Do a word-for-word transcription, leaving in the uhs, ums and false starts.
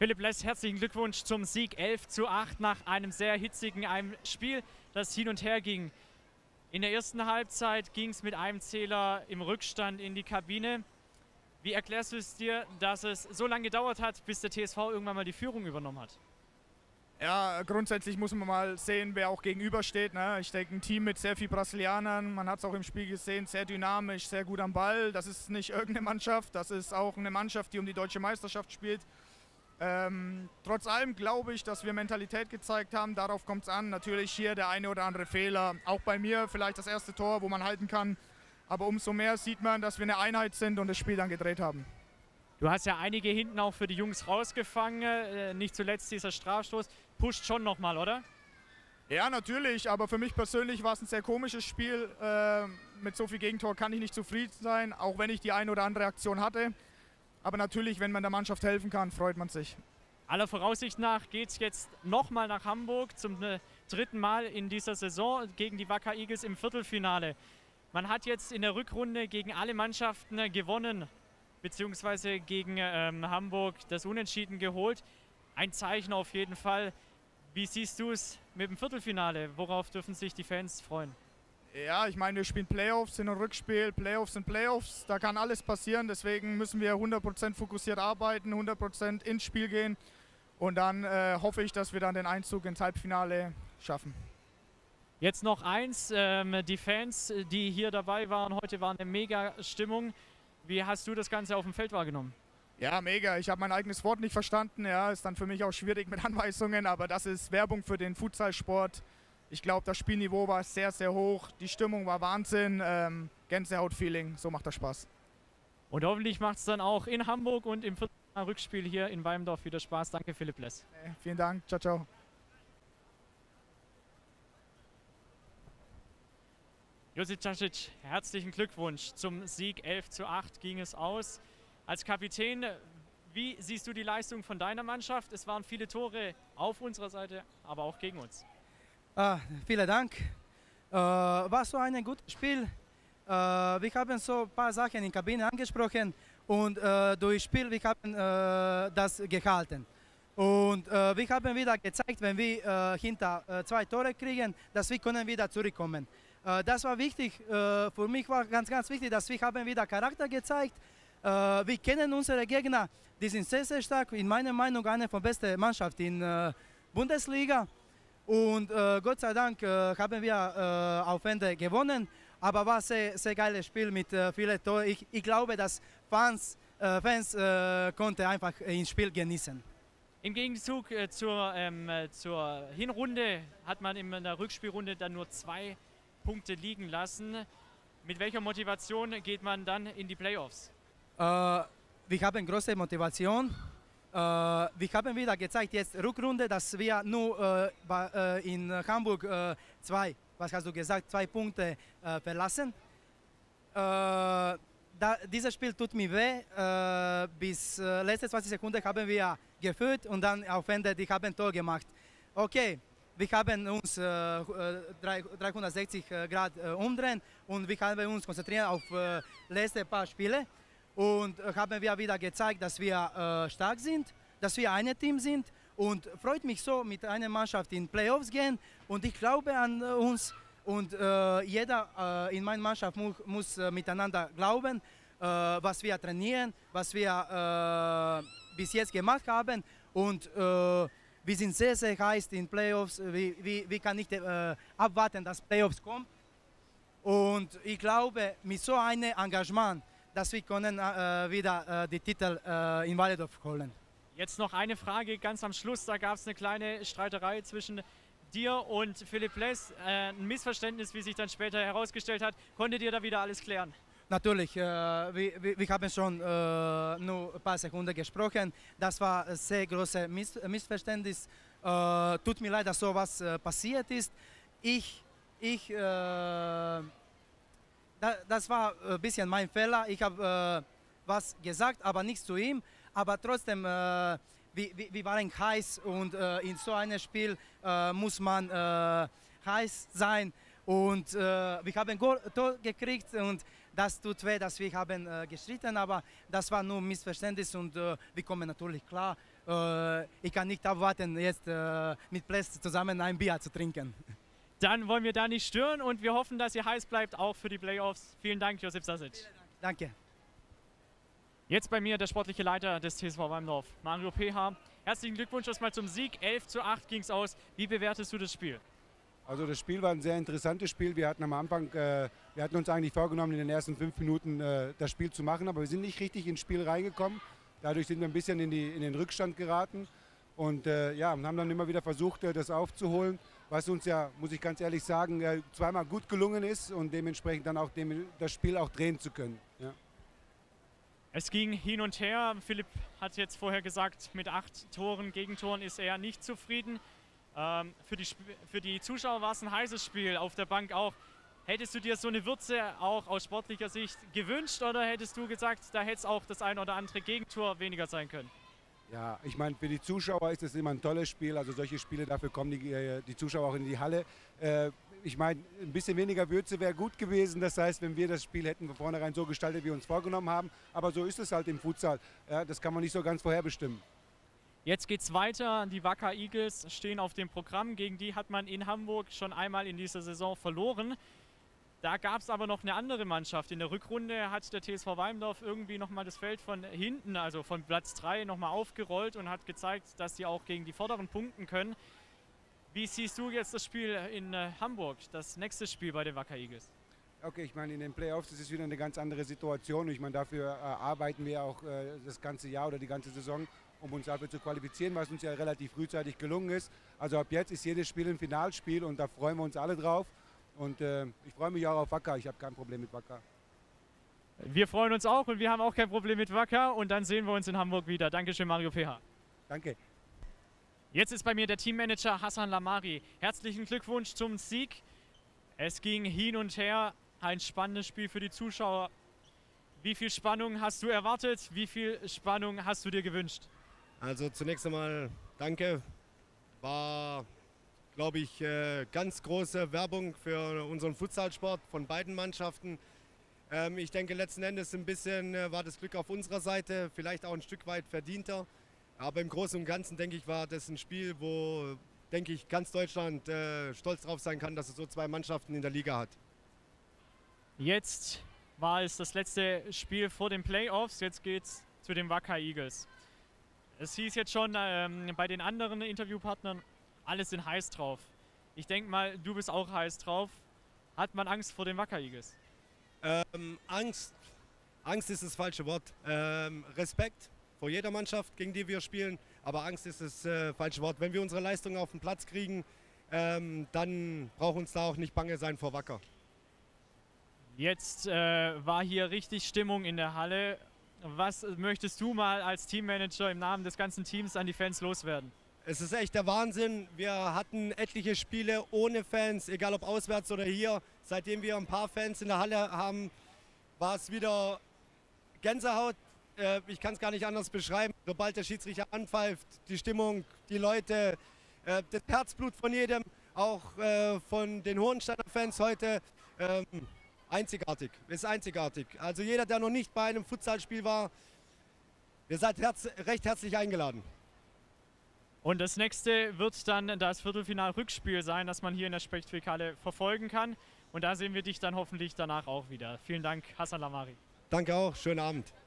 Philipp Less, herzlichen Glückwunsch zum Sieg elf zu acht nach einem sehr hitzigen einem Spiel, das hin und her ging. In der ersten Halbzeit ging es mit einem Zähler im Rückstand in die Kabine. Wie erklärst du es dir, dass es so lange gedauert hat, bis der T S V irgendwann mal die Führung übernommen hat? Ja, grundsätzlich muss man mal sehen, wer auch gegenübersteht. Ne? Ich denke, ein Team mit sehr viel Brasilianern, man hat es auch im Spiel gesehen, sehr dynamisch, sehr gut am Ball. Das ist nicht irgendeine Mannschaft, das ist auch eine Mannschaft, die um die deutsche Meisterschaft spielt. Ähm, trotz allem glaube ich, dass wir Mentalität gezeigt haben, darauf kommt es an. Natürlich hier der eine oder andere Fehler, auch bei mir vielleicht das erste Tor, wo man halten kann. Aber umso mehr sieht man, dass wir eine Einheit sind und das Spiel dann gedreht haben. Du hast ja einige hinten auch für die Jungs rausgefangen, äh, nicht zuletzt dieser Strafstoß. Pusht schon nochmal, oder? Ja, natürlich, aber für mich persönlich war es ein sehr komisches Spiel. Äh, mit so viel Gegentor kann ich nicht zufrieden sein, auch wenn ich die eine oder andere Aktion hatte. Aber natürlich, wenn man der Mannschaft helfen kann, freut man sich. Aller Voraussicht nach geht es jetzt nochmal nach Hamburg zum äh, dritten Mal in dieser Saison gegen die Wacker Eagles im Viertelfinale. Man hat jetzt in der Rückrunde gegen alle Mannschaften äh, gewonnen, beziehungsweise gegen ähm, Hamburg das Unentschieden geholt. Ein Zeichen auf jeden Fall. Wie siehst du es mit dem Viertelfinale? Worauf dürfen sich die Fans freuen? Ja, ich meine, wir spielen Playoffs, sind ein Rückspiel, Playoffs sind Playoffs, da kann alles passieren, deswegen müssen wir hundert Prozent fokussiert arbeiten, hundert Prozent ins Spiel gehen und dann äh, hoffe ich, dass wir dann den Einzug ins Halbfinale schaffen. Jetzt noch eins, ähm, die Fans, die hier dabei waren, heute war eine mega Stimmung. Wie hast du das Ganze auf dem Feld wahrgenommen? Ja, mega. Ich habe mein eigenes Wort nicht verstanden, ja, ist dann für mich auch schwierig mit Anweisungen, aber das ist Werbung für den Futsalsport. Ich glaube, das Spielniveau war sehr, sehr hoch, die Stimmung war Wahnsinn, ähm, Gänsehaut-Feeling, so macht das Spaß. Und hoffentlich macht es dann auch in Hamburg und im Rückspiel hier in Weimdorf wieder Spaß. Danke, Philipp Less. Äh, vielen Dank, ciao, ciao. Josip Čačić, herzlichen Glückwunsch. Zum Sieg elf zu acht ging es aus. Als Kapitän, wie siehst du die Leistung von deiner Mannschaft? Es waren viele Tore auf unserer Seite, aber auch gegen uns. Ah, vielen Dank. Äh, war so ein gutes Spiel. Äh, wir haben so ein paar Sachen in der Kabine angesprochen und äh, durch Spiel wir haben äh, das gehalten. Und äh, wir haben wieder gezeigt, wenn wir äh, hinter äh, zwei Tore kriegen, dass wir können wieder zurückkommen. Äh, das war wichtig. Äh, für mich war ganz, ganz wichtig, dass wir haben wieder Charakter gezeigt. Äh, wir kennen unsere Gegner, die sind sehr, sehr stark. In meiner Meinung eine von besten Mannschaften in der äh, Bundesliga. Und äh, Gott sei Dank äh, haben wir äh, auf Ende gewonnen, aber war ein sehr, sehr geiles Spiel mit äh, vielen Toren. Ich, ich glaube, dass Fans, äh, Fans äh, konnten einfach das Spiel genießen. Im Gegenzug äh, zur, ähm, zur Hinrunde hat man in der Rückspielrunde dann nur zwei Punkte liegen lassen. Mit welcher Motivation geht man dann in die Playoffs? Äh, wir haben große Motivation. Uh, wir haben wieder gezeigt, jetzt Rückrunde, dass wir nur uh, bei, uh, in Hamburg uh, zwei, was hast du gesagt, zwei Punkte uh, verlassen. Uh, da, dieses Spiel tut mir weh. Uh, bis uh, letzte zwanzig Sekunden haben wir geführt und dann auf Ende die haben Tor gemacht. Okay, wir haben uns uh, dreihundertsechzig Grad uh, umdrehen und wir haben uns konzentriert auf uh, letzte paar Spiele. Und haben wir wieder gezeigt, dass wir äh, stark sind, dass wir ein Team sind. Und freut mich so, mit einer Mannschaft in Playoffs gehen. Und ich glaube an äh, uns. Und äh, jeder äh, in meiner Mannschaft mu muss äh, miteinander glauben, äh, was wir trainieren, was wir äh, bis jetzt gemacht haben. Und äh, wir sind sehr, sehr heiß in Playoffs. Wir, wir, wir können nicht äh, abwarten, dass Playoffs kommen. Und ich glaube, mit so einem Engagement, dass wir können äh, wieder äh, die Titel äh, in Waldorf holen. Jetzt noch eine Frage ganz am Schluss. Da gab es eine kleine Streiterei zwischen dir und Philipp Less. Äh, ein Missverständnis, wie sich dann später herausgestellt hat. Konntet ihr da wieder alles klären? Natürlich, äh, wir, wir, wir haben schon äh, nur ein paar Sekunden gesprochen. Das war ein sehr großes Miss Missverständnis. Äh, tut mir leid, dass sowas äh, passiert ist. Ich, ich äh, Das war ein bisschen mein Fehler. Ich habe äh, was gesagt, aber nichts zu ihm. Aber trotzdem, äh, wir, wir waren heiß und äh, in so einem Spiel äh, muss man äh, heiß sein. Und äh, wir haben ein Tor gekriegt und das tut weh, dass wir haben äh, gestritten, aber das war nur Missverständnis und äh, wir kommen natürlich klar. Äh, ich kann nicht abwarten, jetzt äh, mit Ples zusammen ein Bier zu trinken. Dann wollen wir da nicht stören und wir hoffen, dass ihr heiß bleibt, auch für die Playoffs. Vielen Dank, Josip Sasic. Danke. Jetzt bei mir der sportliche Leiter des T S V Walmdorf, Mario P H. Herzlichen Glückwunsch erstmal zum Sieg. elf zu acht ging es aus. Wie bewertest du das Spiel? Also das Spiel war ein sehr interessantes Spiel. Wir hatten am Anfang, äh, wir hatten uns eigentlich vorgenommen, in den ersten fünf Minuten äh, das Spiel zu machen, aber wir sind nicht richtig ins Spiel reingekommen. Dadurch sind wir ein bisschen in, die, in den Rückstand geraten und äh, ja, haben dann immer wieder versucht, äh, das aufzuholen, was uns ja, muss ich ganz ehrlich sagen, äh, zweimal gut gelungen ist und dementsprechend dann auch dem, das Spiel auch drehen zu können. Ja. Es ging hin und her. Philipp hat jetzt vorher gesagt, mit acht Toren, Gegentoren ist er nicht zufrieden. Ähm, für, die, für die Zuschauer war es ein heißes Spiel, auf der Bank auch. Hättest du dir so eine Würze auch aus sportlicher Sicht gewünscht oder hättest du gesagt, da hätte es auch das ein oder andere Gegentor weniger sein können? Ja, ich meine, für die Zuschauer ist es immer ein tolles Spiel. Also solche Spiele, dafür kommen die, die Zuschauer auch in die Halle. Äh, ich meine, ein bisschen weniger Würze wäre gut gewesen. Das heißt, wenn wir das Spiel hätten von vornherein so gestaltet, wie wir uns vorgenommen haben. Aber so ist es halt im Futsal. Ja, das kann man nicht so ganz vorherbestimmen. Jetzt geht es weiter. Die Wacker Eagles stehen auf dem Programm. Gegen die hat man in Hamburg schon einmal in dieser Saison verloren. Da gab es aber noch eine andere Mannschaft. In der Rückrunde hat der T S V Walmdorf irgendwie nochmal das Feld von hinten, also von Platz drei, nochmal aufgerollt und hat gezeigt, dass sie auch gegen die Vorderen punkten können. Wie siehst du jetzt das Spiel in äh, Hamburg, das nächste Spiel bei den Wacker Eagles? Okay, ich meine, in den Playoffs ist es wieder eine ganz andere Situation. Ich meine, dafür äh, arbeiten wir auch äh, das ganze Jahr oder die ganze Saison, um uns dafür zu qualifizieren, was uns ja relativ frühzeitig gelungen ist. Also ab jetzt ist jedes Spiel ein Finalspiel und da freuen wir uns alle drauf. Und äh, ich freue mich auch auf Wacker, ich habe kein Problem mit Wacker. Wir freuen uns auch und wir haben auch kein Problem mit Wacker und dann sehen wir uns in Hamburg wieder. Dankeschön, Mario P H. Danke. Jetzt ist bei mir der Teammanager Hassan Lamari. Herzlichen Glückwunsch zum Sieg. Es ging hin und her, ein spannendes Spiel für die Zuschauer. Wie viel Spannung hast du erwartet? Wie viel Spannung hast du dir gewünscht? Also zunächst einmal danke. War, glaube ich, äh, ganz große Werbung für unseren Futsalsport von beiden Mannschaften. Ähm, ich denke, letzten Endes ein bisschen äh, war das Glück auf unserer Seite, vielleicht auch ein Stück weit verdienter. Aber im Großen und Ganzen, denke ich, war das ein Spiel, wo, denke ich, ganz Deutschland äh, stolz drauf sein kann, dass es so zwei Mannschaften in der Liga hat. Jetzt war es das letzte Spiel vor den Playoffs. Jetzt geht es zu den Wacker Eagles. Es hieß jetzt schon ähm, bei den anderen Interviewpartnern, alle sind heiß drauf. Ich denke mal, du bist auch heiß drauf. Hat man Angst vor den Wacker Eagles? Ähm, Angst, Angst ist das falsche Wort. Ähm, Respekt vor jeder Mannschaft, gegen die wir spielen, aber Angst ist das äh, falsche Wort. Wenn wir unsere Leistung auf den Platz kriegen, ähm, dann braucht uns da auch nicht bange sein vor Wacker. Jetzt äh, war hier richtig Stimmung in der Halle. Was möchtest du mal als Teammanager im Namen des ganzen Teams an die Fans loswerden? Es ist echt der Wahnsinn. Wir hatten etliche Spiele ohne Fans, egal ob auswärts oder hier. Seitdem wir ein paar Fans in der Halle haben, war es wieder Gänsehaut. Äh, ich kann es gar nicht anders beschreiben. Sobald der Schiedsrichter anpfeift, die Stimmung, die Leute, äh, das Herzblut von jedem, auch äh, von den Hohensteiner Fans heute, ähm, einzigartig. Ist einzigartig. Also jeder, der noch nicht bei einem Futsalspiel war, ihr seid herz recht herzlich eingeladen. Und das nächste wird dann das Viertelfinal-Rückspiel sein, das man hier in der Spechtfikale verfolgen kann. Und da sehen wir dich dann hoffentlich danach auch wieder. Vielen Dank, Hassan Lamari. Danke auch, schönen Abend.